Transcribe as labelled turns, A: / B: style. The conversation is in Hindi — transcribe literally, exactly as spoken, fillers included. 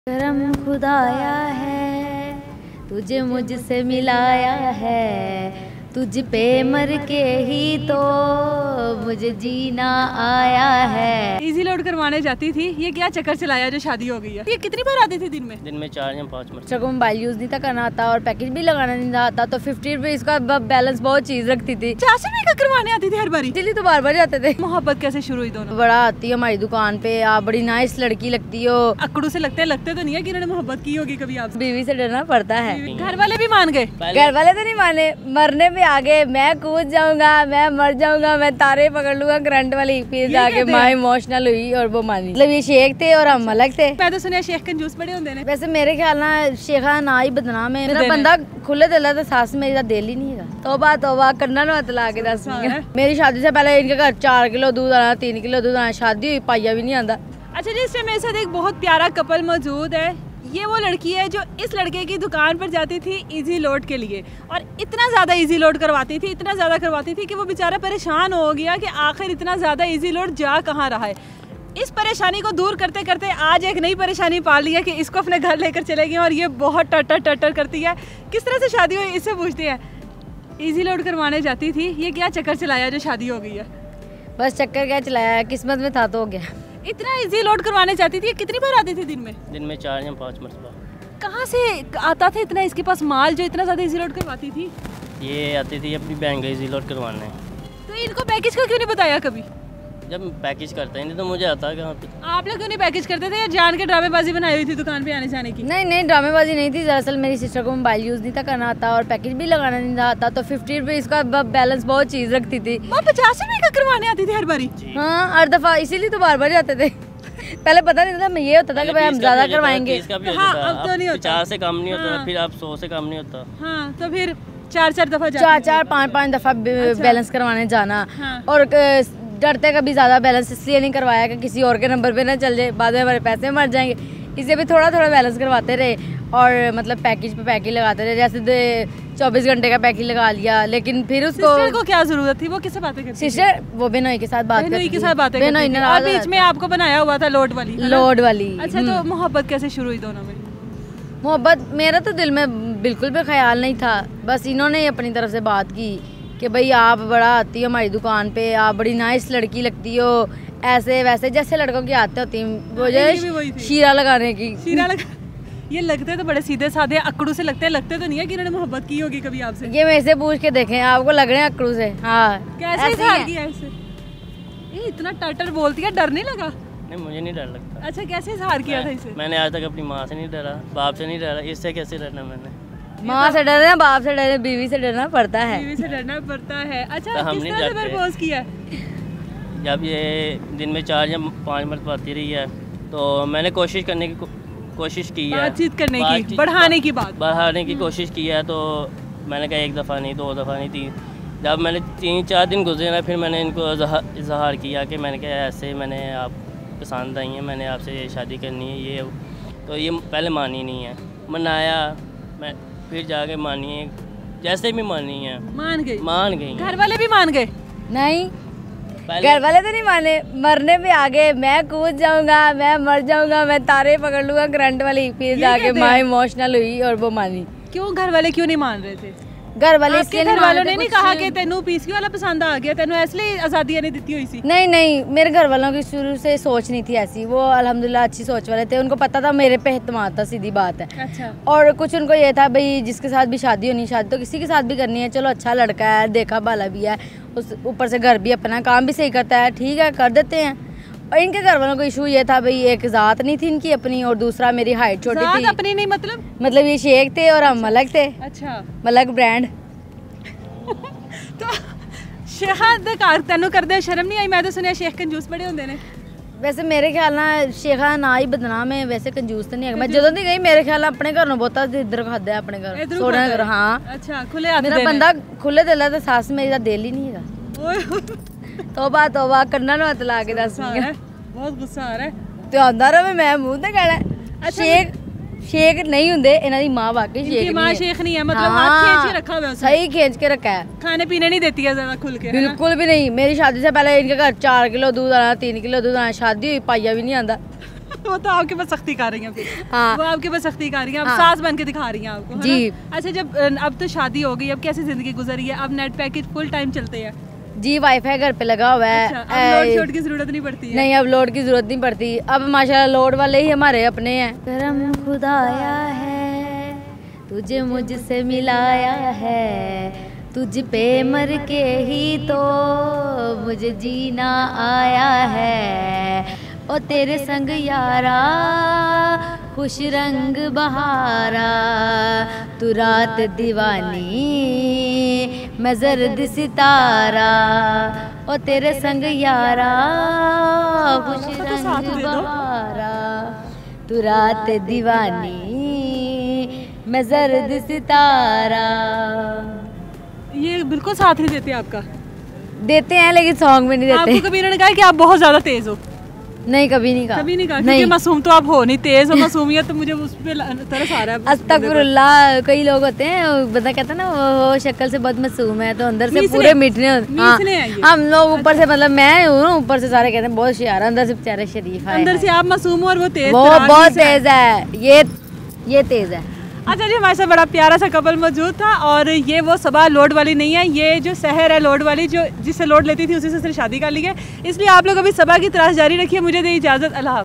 A: करम खुदाया है तुझे मुझसे मिलाया है, तुझ पे मर के ही तो मुझे जीना आया है।
B: इजी लोड करवाने जाती थी, ये क्या चक्कर चलाया जो शादी हो गई है। ये कितनी बार आती थी दिन में?
C: दिन में चार या पाँच मिनट।
A: को मोबाइल यूज नहीं था करना आता और पैकेज भी लगाना नहीं आता, तो फिफ्टी रुपीज का बैलेंस बहुत चीज रखती थी।
B: चार रुपए का करवाने आती थी हर बारी,
A: इसलिए तो बार बार जाते थे।
B: मोहब्बत कैसे शुरू हुई दोनों?
A: बड़ा आती है हमारी दुकान पे, आप बड़ी नाइस लड़की लगती हो।
B: अकड़ू से लगते लगते तो नहीं है कि इन्होंने मोहब्बत की होगी कभी आपसे?
A: बीवी से डरना पड़ता है।
B: घर वाले भी मान गए?
A: घर वाले तो नहीं माने, मरने पे आगे मैं कूद जाऊंगा, मैं मर जाऊंगा, मैं तारे पकड़ लूंगा करंट वाली। फिर जाके माँ इमोशनल हुई और वो मानी। मतलब ये शेख थे और हम अलग थे।
B: मैं तो सुनिया शेख कंजूस बड़े होंगे ने।
A: वैसे मेरे ख्याल ना शेखा ना ही बदनाम है। मेरा बंदा खुले दिल है तो सास मेरी का दिल ही नहीं है। तौबा तौबा करना ना तला के दस। मेरी शादी से पहले इनके घर चार किलो दूध आना, तीन किलो दूध आना, शादी हुई पाइया भी नहीं आता।
B: अच्छा जी, इसमें मेरे साथ एक बहुत प्यारा कपल मौजूद है। ये वो लड़की है जो इस लड़के की दुकान पर जाती थी इजी लोड के लिए, और इतना ज़्यादा इजी लोड करवाती थी, इतना ज़्यादा करवाती थी कि वो बेचारा परेशान हो गया कि आखिर इतना ज़्यादा इजी लोड जा कहाँ रहा है। इस परेशानी को दूर करते करते आज एक नई परेशानी पाल ली है कि इसको अपने घर लेकर चलेगी, और ये बहुत टटर टटर करती है। किस तरह से शादी हुई इससे पूछती है। इजी लोड करवाने जाती थी, ये क्या चक्कर चलाया जो शादी हो गई है?
A: बस चक्कर क्या चलाया, किस्मत में था तो हो गया।
B: इतना इजी लोड करवाने जाती थी, कितनी बार आती थी दिन में?
C: दिन में चार या पाँच मरतबा।
B: कहाँ से आता था इतना इसके पास माल जो इतना ज़्यादा इजी लोड करवाती थी?
C: ये आती थी अपनी बहन का इजी लोड करवाने।
B: तो इनको पैकेज का क्यों नहीं बताया कभी?
C: जब पैकेज करते हैं नहीं तो मुझे आता कहाँ पे।
B: आप लोग क्यों नहीं पैकेज करते थे, या जान के ड्रामेबाजी बनाई हुई थी दुकान पे आने जाने की?
A: नहीं नहीं, ड्रामेबाजी नहीं थी। दरअसल मेरी सिस्टर को मोबाइल यूज नहीं था करना आता और पैकेज भी लगाना नहीं आता, तो फिफ्टी रुपीज का बैलेंस बहुत चीज रखती थी।
B: वो पचास रुपए का करवाने आती थी हर बारी?
A: हाँ, हर दफा, इसीलिए तो बार बार जाते थे। पहले पता नहीं था, ये होता था कि भाई हम ज्यादा करवाएंगे।
B: हाँ, अब तो नहीं होता।
C: पचास से कम नहीं होता, फिर आप सौ से कम नहीं होता।
B: हाँ, तो फिर चार चार दफा
A: चार चार पाँच पाँच दफा बैलेंस करवाने जाना। और डरते कभी ज्यादा बैलेंस इसलिए नहीं करवाया कि किसी और के नंबर पे ना चल जाए, बाद में हमारे पैसे मर जाएंगे। इसलिए भी थोड़ा थोड़ा बैलेंस करवाते रहे, और मतलब पैकेज पे पैकेज लगाते रहे। जैसे चौबीस घंटे का पैकेज लगा लिया, लेकिन फिर उसको
B: सिस्टर को क्या जरूरत थी, वो किससे बातें करती?
A: सिस्टर वो बेनोई के साथ बात करती
B: के साथ बातें करती थी, और बीच में आपको बनाया हुआ था लोड वाली
A: लोड वाली।
B: अच्छा, तो मोहब्बत कैसे शुरू हुई दोनों में?
A: मोहब्बत मेरा तो दिल में बिल्कुल भी ख्याल नहीं था, बस इन्होंने ही अपनी तरफ से बात की कि भाई आप बड़ा आती हो हमारी दुकान पे, आप बड़ी नाइस लड़की लगती हो, ऐसे वैसे जैसे लड़कों की आदतें होती हैं, वो जो शीरा लगाने की। शीरा लगा
B: ये लगते तो बड़े सीधे साधे अकड़ू से लगते लगते तो नहीं है कि इन्होंने मोहब्बत की होगी कभी आपसे?
A: ये मेरे से पूछ के देखें, आपको लग रहे हैं अकड़ू से? हाँ,
B: कैसे इजहार किया ऐसे? ये इतना टटर बोलती है, डर नहीं लगा?
C: नहीं, मुझे नहीं डर लगता।
B: अच्छा, कैसे इजहार किया था इसे?
C: मैंने आज तक अपनी माँ से नहीं डरा, बाप से नहीं डरा, इससे कैसे डरना मैंने?
A: माँ से डरना, बाप से डरना, बीवी से डरना पड़ता है।
B: बीवी से डरना पड़ता है। अच्छा, किस तरह से प्रपोज किया?
C: जब ये दिन में चार या पाँच मरतबा आती रही है तो मैंने कोशिश करने की कोशिश की है,
B: बातचीत करने की, बढ़ाने की बात
C: बढ़ाने की कोशिश की है। तो मैंने कहा एक दफ़ा नहीं, दो दफ़ा नहीं, तीन। जब मैंने तीन चार दिन गुजरे ना, फिर मैंने इनको इजहार किया कि मैंने कहा ऐसे मैंने आप पसंद आई हैं, मैंने आपसे शादी करनी है। ये तो ये पहले मानी नहीं है, मनाया मैं, फिर जाके मानी है, जैसे भी मानी है।
B: मान गई? मान गई। घर वाले भी मान गए?
A: नहीं, घर वाले तो नहीं माने, मरने पे आगे मैं कूद जाऊंगा, मैं मर जाऊंगा, मैं तारे पकड़ लूंगा करंट वाली। फिर जाके माँ इमोशनल हुई और वो मानी।
B: क्यों घर वाले क्यों नहीं मान रहे थे?
A: घर वाले
B: इसलिए घर वालों ने नहीं कहा कि तेनू पीसी वाला पसंद आ गया, तेनू इसलिए आजादी नहीं दी हुई सी?
A: नहीं नहीं, मेरे घर वालों की शुरू से सोच नहीं थी ऐसी। वो अल्हम्दुलिल्लाह अच्छी सोच वाले थे, उनको पता था मेरे पे एतमाद था, सीधी बात है।
B: अच्छा।
A: और कुछ उनको ये था भाई जिसके साथ भी शादी होनी, शादी तो किसी के साथ भी करनी है, चलो अच्छा लड़का है, देखा भाला भी है, उस ऊपर से घर भी अपना, काम भी सही करता है, ठीक है कर देते हैं। और इनके घर वालों को इशू ये था भाई एक ज़ात नहीं थी इनकी अपनी, और दूसरा मेरी हाइट छोटी थी।
B: अपनी नहीं मतलब? मतलब
A: ये शेख थे और हम अलग थे।
B: अच्छा,
A: अलग ब्रांड।
B: तो शेखा तेनू करदे शर्म नहीं आई? मैं तो सुनिया शेख कंजूस बड़े होंगे ने।
A: वैसे मेरे ख्याल ना शेखा ना ही बदनाम है, वैसे कंजूस तो नहीं है। मैं जदों दी गई मेरे ख्याल अपने घर बहुता इधर खादा अपने घर सोना घर। हाँ,
B: अच्छा, खुले हाथ
A: मेरा बंदा खुले दिल है तो सास मेरी दा दिल ही नहीं है। तौबा तौबा करना ना तला के दस।
B: बहुत गुस्सा आ रहा है
A: तो आंदा रहे, मैं मुंह ते कहना शेख शेख नहीं होंगे, इन्हां दी मां वाकई शेख नहीं
B: मां शेख नहीं है, मतलब हाथ खींच के रखा हुआ है,
A: सही खींच के रखा है।
B: खाने पीने नहीं देती है ज़्यादा खुल के?
A: बिल्कुल भी नहीं। मेरी शादी से पहले इनके घर चार किलो दूध आना, तीन किलो दूध आना, शादी हुई पाइया भी नहीं आता।
B: वो तो आपके पास सख्ती कर रही हैं फिर।
A: हाँ।
B: वो आपके पास सख्ती कर रही हैं, अब
A: हाँ।
B: सास बन के दिखा रही हैं आपको, है
A: जी।
B: ना? अच्छा, जब अब तो शादी हो गई, अब कैसी जिंदगी गुजर रही है? अब नेट पैकेज फुल टाइम चलते हैं?
A: जी, वाईफाई घर पे लगा हुआ है।
B: अच्छा, अब लोड शोड की जरूरत नहीं पड़ती है?
A: नहीं, अब लोड की जरूरत नहीं पड़ती। अब माशाल्लाह लोड वाले ही हमारे अपने हैं। करम खुदाया है, तुझे मुझसे मिलाया है, तुझ पे मर के ही तो मुझे जीना आया है। ओ तेरे संग यारा खुश रंग बहारा, तू रात दीवानी मैं जर्द सितारा। ओ तेरे संग यारा खुश रंग बहारा, तू रात दीवानी मैं जर्द सितारा।
B: ये बिल्कुल साथ नहीं देते आपका?
A: देते हैं लेकिन सॉन्ग में नहीं देते।
B: आपको कभी इन्होंने कहा कि आप बहुत ज्यादा तेज हो?
A: नहीं, कभी नहीं कहा।
B: कभी नहीं कहा? क्योंकि मासूम तो आप हो नहीं, तेज हो मासूमियत, तो मुझे उस पे तरस आ रहा है।
A: अस्तगफुरुल्लाह, कई लोग होते हैं बंदा कहता है ना वो शक्ल से बहुत मासूम है तो अंदर से पूरे मीठने होते हैं। हाँ, हम लोग ऊपर से, मतलब मैं हूँ ऊपर से सारे कहते हैं बहुत शियार, अंदर से बेचारे शरीफ है।
B: अंदर से आप मासूम हो और वो तेज,
A: वो बहुत तेज है। ये ये तेज है।
B: अच्छा जी, हमारे साथ बड़ा प्यारा सा कपल मौजूद था और ये वो सबा लोड वाली नहीं है, ये जो शहर है लोड वाली, जो जिससे लोड लेती थी उसी से शादी कर ली है। इसलिए आप लोग अभी सबा की तलाश जारी रखिए। मुझे दे इजाज़त, अल्लाह।